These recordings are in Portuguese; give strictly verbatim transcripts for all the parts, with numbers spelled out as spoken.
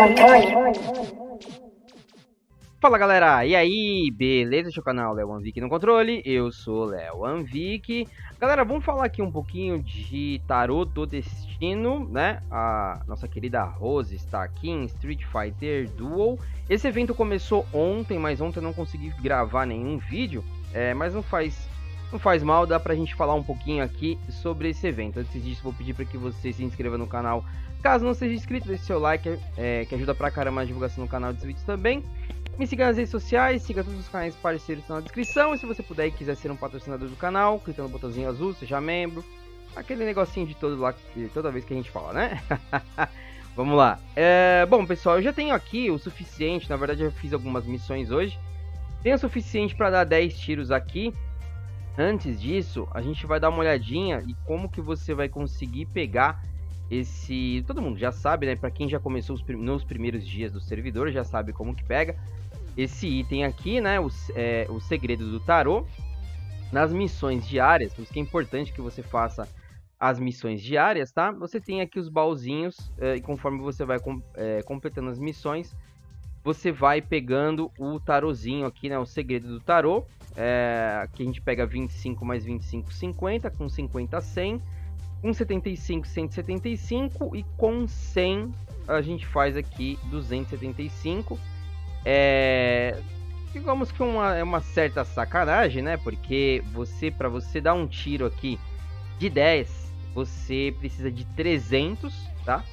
controle. Fala galera, e aí, beleza? Este é o canal Léo Anvic no controle, eu sou Léo Anvic. Galera, vamos falar aqui um pouquinho de Tarô do Destino, né? A nossa querida Rose está aqui em Street Fighter Duel. Esse evento começou ontem, mas ontem eu não consegui gravar nenhum vídeo, é, mas não faz, não faz mal, dá pra gente falar um pouquinho aqui sobre esse evento. Antes disso, vou pedir para que você se inscreva no canal, caso não seja inscrito, deixe seu like, é, que ajuda pra caramba na divulgação do canal dos vídeos também. Me siga nas redes sociais, siga todos os canais parceiros na descrição. E se você puder e quiser ser um patrocinador do canal, clica no botãozinho azul, seja membro. Aquele negocinho de todo lá, toda vez que a gente fala, né? Vamos lá. É, bom, pessoal, eu já tenho aqui o suficiente. Na verdade, eu fiz algumas missões hoje. Tenho o suficiente para dar dez tiros aqui. Antes disso, a gente vai dar uma olhadinha e como que você vai conseguir pegar esse... Todo mundo já sabe, né? Para quem já começou os prim... nos primeiros dias do servidor, já sabe como que pega esse item aqui, né? O, é, o segredo do tarô. Nas missões diárias, por isso que é importante que você faça as missões diárias, tá? Você tem aqui os baúzinhos, é, e conforme você vai com, é, completando as missões, você vai pegando o tarozinho aqui, né? O segredo do tarô. É, aqui a gente pega vinte e cinco mais vinte e cinco, cinquenta, com cinquenta, cem. Com setenta e cinco, cento e setenta e cinco. E com cem a gente faz aqui duzentos e setenta e cinco. É, digamos que uma, é uma certa sacanagem, né? Porque você, para você dar um tiro aqui de dez, você precisa de trezentos, tá?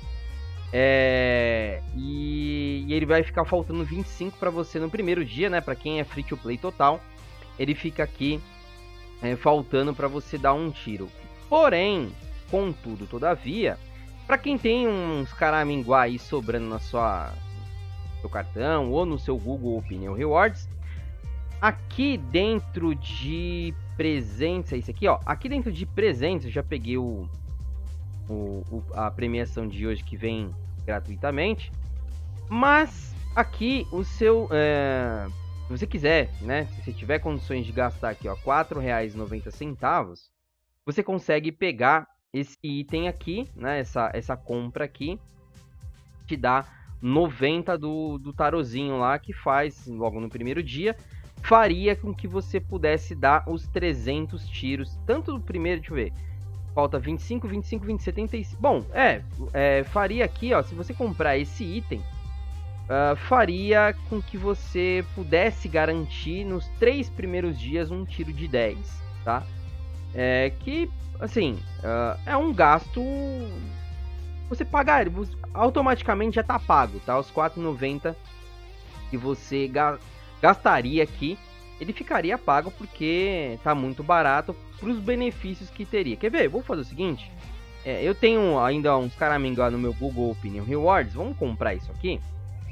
É, e, e ele vai ficar faltando vinte e cinco para você no primeiro dia, né? Para quem é free to play total, ele fica aqui é, faltando para você dar um tiro. Porém, contudo, todavia, para quem tem uns caraminguá aí sobrando na sua seu cartão ou no seu Google Opinion Rewards, aqui dentro de presentes, é isso aqui, ó. Aqui dentro de presentes, eu já peguei o, o, o a premiação de hoje que vem gratuitamente, mas aqui o seu, é, se você quiser, né, se você tiver condições de gastar aqui, ó, quatro reais e noventa centavos, você consegue pegar esse item aqui, né, essa, essa compra aqui, te dá noventa do, do tarozinho lá, que faz logo no primeiro dia, faria com que você pudesse dar os trezentos tiros, tanto do primeiro, deixa eu ver, falta vinte e cinco, vinte e cinco, vinte, setenta e cinco, bom, é, é faria aqui, ó, se você comprar esse item, uh, faria com que você pudesse garantir nos três primeiros dias um tiro de dez, tá? É, que, assim, uh, é um gasto... Você pagar, automaticamente já tá pago, tá? Os quatro reais e noventa centavos que você ga gastaria aqui, ele ficaria pago porque tá muito barato para os benefícios que teria. Quer ver? Vou fazer o seguinte. É, eu tenho ainda uns caraminguá no meu Google Opinion Rewards. Vamos comprar isso aqui.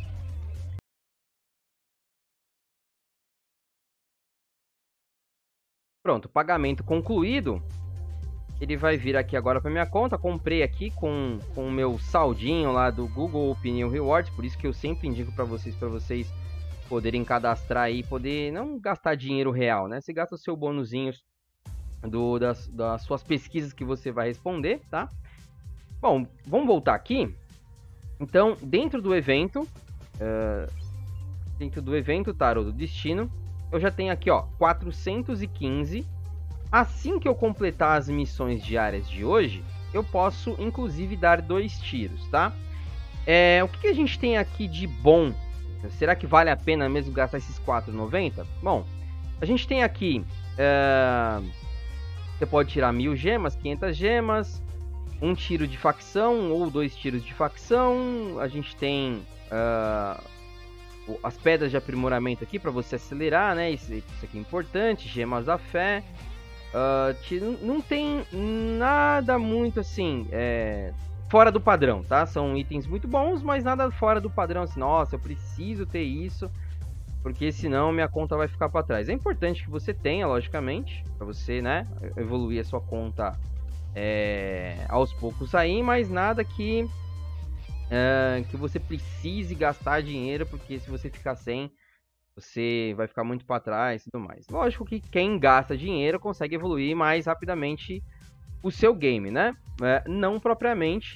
Pronto, pagamento concluído. Ele vai vir aqui agora para minha conta. Comprei aqui com com o meu saldinho lá do Google Opinion Rewards, por isso que eu sempre indico para vocês, para vocês poderem cadastrar aí, poder não gastar dinheiro real, né? Você gasta o seu bônusinhos do das, das suas pesquisas que você vai responder, tá? Bom, vamos voltar aqui. Então, dentro do evento, uh, dentro do evento Tarô do Destino, eu já tenho aqui, ó, quatrocentos e quinze. Assim que eu completar as missões diárias de hoje, eu posso inclusive dar dois tiros, tá? É, o que, que a gente tem aqui de bom? Será que vale a pena mesmo gastar esses quatro reais e noventa centavos? Bom, a gente tem aqui... É, você pode tirar mil gemas, quinhentas gemas, um tiro de facção ou dois tiros de facção. A gente tem uh, as pedras de aprimoramento aqui para você acelerar, né? Isso, isso aqui é importante, gemas da fé. Uh, não tem nada muito assim é, fora do padrão, tá? São itens muito bons, mas nada fora do padrão assim, nossa, eu preciso ter isso, porque senão minha conta vai ficar para trás. É importante que você tenha, logicamente, para você, né, evoluir a sua conta é, aos poucos aí, mas nada que, é, que você precise gastar dinheiro, porque se você ficar sem, você vai ficar muito para trás e tudo mais. Lógico que quem gasta dinheiro consegue evoluir mais rapidamente o seu game, né? É, não propriamente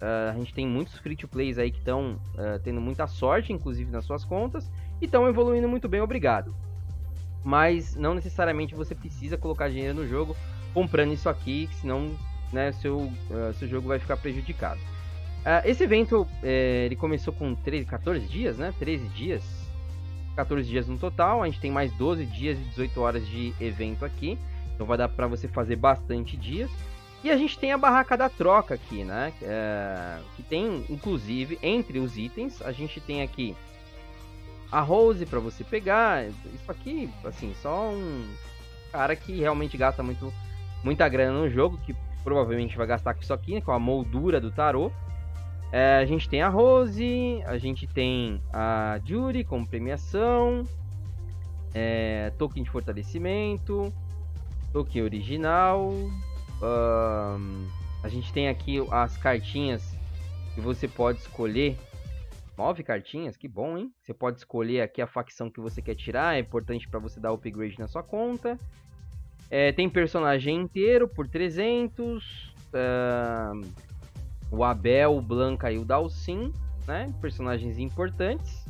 Uh, a gente tem muitos free-to-plays aí que estão uh, tendo muita sorte, inclusive nas suas contas, e estão evoluindo muito bem, obrigado. Mas não necessariamente você precisa colocar dinheiro no jogo comprando isso aqui, senão, né, seu, uh, seu jogo vai ficar prejudicado. Uh, esse evento, eh, ele começou com treze, quatorze dias, né? treze dias. quatorze dias no total. A gente tem mais doze dias e dezoito horas de evento aqui. Então vai dar para você fazer bastante dias. E a gente tem a barraca da troca aqui, né? É, que tem, inclusive, entre os itens, a gente tem aqui a Rose para você pegar. Isso aqui, assim, só um cara que realmente gasta muito, muita grana no jogo, que provavelmente vai gastar com isso aqui, né, com a moldura do tarô. É, a gente tem a Rose, a gente tem a Judy como premiação, é, token de fortalecimento, token original. Um, a gente tem aqui as cartinhas que você pode escolher. Nove cartinhas, que bom, hein? Você pode escolher aqui a facção que você quer tirar. É importante para você dar upgrade na sua conta. É, tem personagem inteiro por trezentos. Um, o Abel, o Blanca e o Dalsin, né? Personagens importantes.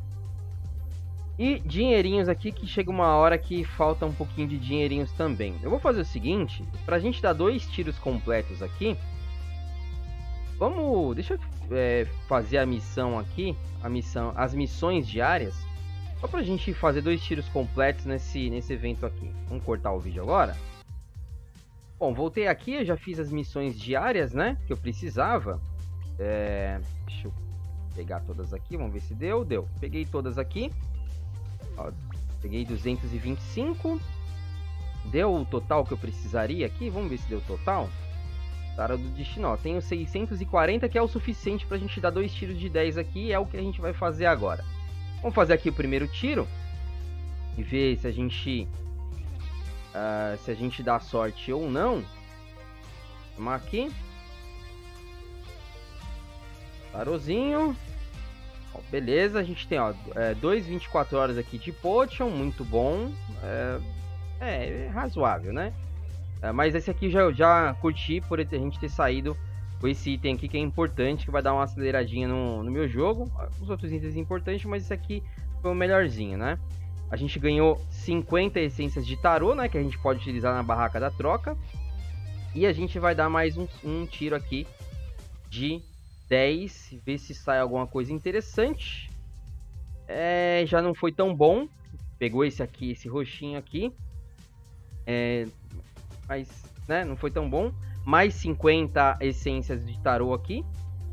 E dinheirinhos aqui, que chega uma hora que falta um pouquinho de dinheirinhos também. Eu vou fazer o seguinte, pra gente dar dois tiros completos aqui. Vamos, deixa eu é, fazer a missão aqui, a missão, as missões diárias. Só pra gente fazer dois tiros completos nesse, nesse evento aqui. Vamos cortar o vídeo agora. Bom, voltei aqui, eu já fiz as missões diárias, né, que eu precisava. É, deixa eu pegar todas aqui, vamos ver se deu, deu. Peguei todas aqui. Ó, peguei duzentos e vinte e cinco. Deu o total que eu precisaria aqui. Vamos ver se deu o total. Tarô do destino, ó, tenho seiscentos e quarenta, que é o suficiente pra gente dar dois tiros de dez aqui. É o que a gente vai fazer agora. Vamos fazer aqui o primeiro tiro e ver se a gente uh, se a gente dá sorte ou não. Vamos aqui. Tarozinho. Ó, beleza, a gente tem, ó, é, dois vinte e quatro horas aqui de potion, muito bom. É, é, é razoável, né? É, mas esse aqui já, já curti por a gente ter saído com esse item aqui, que é importante, que vai dar uma aceleradinha no, no meu jogo. Os outros itens importantes, mas esse aqui foi o melhorzinho, né? A gente ganhou cinquenta essências de tarô, né? Que a gente pode utilizar na barraca da troca. E a gente vai dar mais um, um tiro aqui de dez, ver se sai alguma coisa interessante. É, já não foi tão bom. Pegou esse aqui, esse roxinho aqui. É, mas, né, não foi tão bom. Mais cinquenta essências de tarô aqui.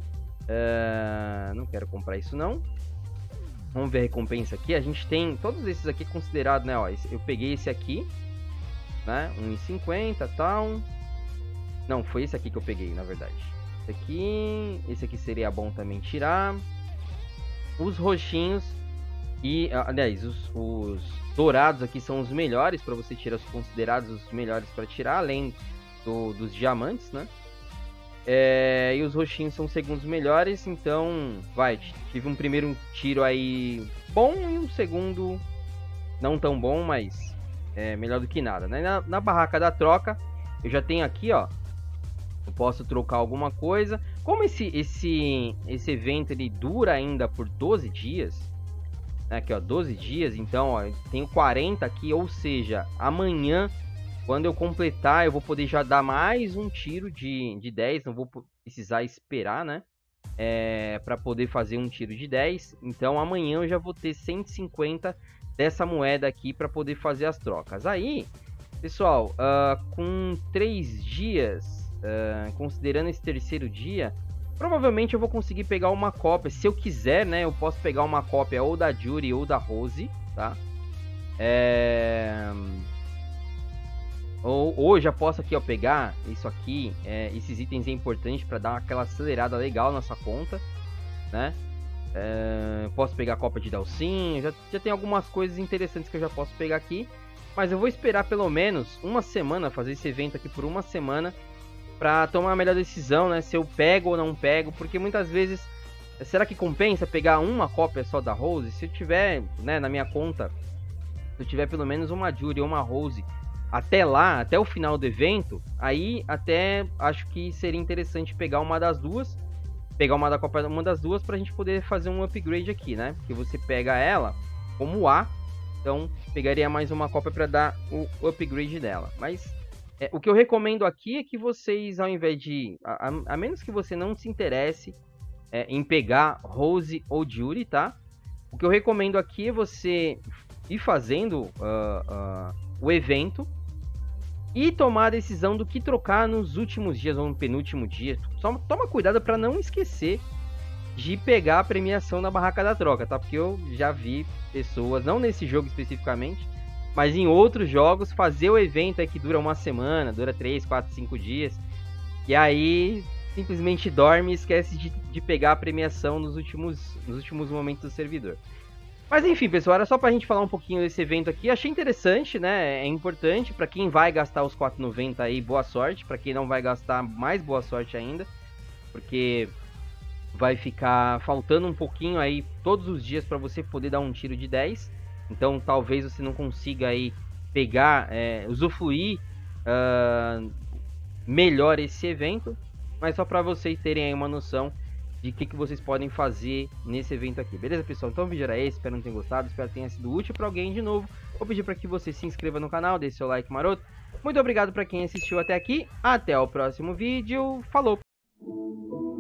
É, não quero comprar isso não. Vamos ver a recompensa aqui. A gente tem todos esses aqui considerados, né? Ó, esse, eu peguei esse aqui, né? um e cinquenta e tal. Não, foi esse aqui que eu peguei, na verdade. Esse aqui, esse aqui seria bom também tirar. Os roxinhos e, aliás, os, os dourados aqui são os melhores para você tirar, os considerados os melhores para tirar, além do, dos diamantes, né? É, e os roxinhos são os segundos melhores, então, vai, tive um primeiro tiro aí bom e um segundo não tão bom, mas é melhor do que nada, né? Na, na barraca da troca, eu já tenho aqui, ó, eu posso trocar alguma coisa. Como esse, esse, esse evento ele dura ainda por doze dias, né? Aqui, ó, doze dias, então, ó, eu tenho quarenta aqui, ou seja, amanhã, quando eu completar, eu vou poder já dar mais um tiro de, de dez, não vou precisar esperar, né? É, para poder fazer um tiro de dez. Então, amanhã eu já vou ter cento e cinquenta dessa moeda aqui para poder fazer as trocas. Aí, pessoal, uh, com três dias... Uh, considerando esse terceiro dia, provavelmente eu vou conseguir pegar uma cópia. Se eu quiser, né, eu posso pegar uma cópia ou da Judy ou da Rose, tá? É... Ou, ou já posso aqui, ó, pegar isso aqui, é, esses itens é importante para dar aquela acelerada legal na sua conta, né? É, posso pegar a cópia de Dalsin, já, já tem algumas coisas interessantes que eu já posso pegar aqui. Mas eu vou esperar pelo menos uma semana, fazer esse evento aqui por uma semana, para tomar a melhor decisão, né? Se eu pego ou não pego, porque muitas vezes, será que compensa pegar uma cópia só da Rose? Se eu tiver, né, na minha conta, se eu tiver pelo menos uma Judy ou uma Rose até lá, até o final do evento, aí até acho que seria interessante pegar uma das duas, pegar uma da Copa, uma das duas, pra gente poder fazer um upgrade aqui, né? Porque você pega ela como A, então pegaria mais uma Copa pra dar o upgrade dela. Mas é, o que eu recomendo aqui é que vocês, ao invés de... A, a, a menos que você não se interesse é, em pegar Rose ou Judy, tá? O que eu recomendo aqui é você ir fazendo uh, uh, o evento e tomar a decisão do que trocar nos últimos dias ou no penúltimo dia. Só toma cuidado para não esquecer de pegar a premiação na barraca da troca, tá? Porque eu já vi pessoas, não nesse jogo especificamente, mas em outros jogos, fazer o evento é que dura uma semana, dura três, quatro, cinco dias, e aí simplesmente dorme e esquece de, de pegar a premiação nos últimos, nos últimos momentos do servidor. Mas enfim, pessoal, era só pra gente falar um pouquinho desse evento aqui. Achei interessante, né? É importante. Pra quem vai gastar os quatro e noventa aí, boa sorte. Pra quem não vai gastar, mais boa sorte ainda. Porque vai ficar faltando um pouquinho aí todos os dias pra você poder dar um tiro de dez. Então talvez você não consiga aí pegar, é, usufruir uh, melhor esse evento. Mas só pra vocês terem aí uma noção de o que, que vocês podem fazer nesse evento aqui. Beleza, pessoal? Então o vídeo era esse, espero que tenham gostado, espero que tenha sido útil para alguém de novo. Vou pedir para que você se inscreva no canal, deixe seu like maroto. Muito obrigado para quem assistiu até aqui, até o próximo vídeo, falou!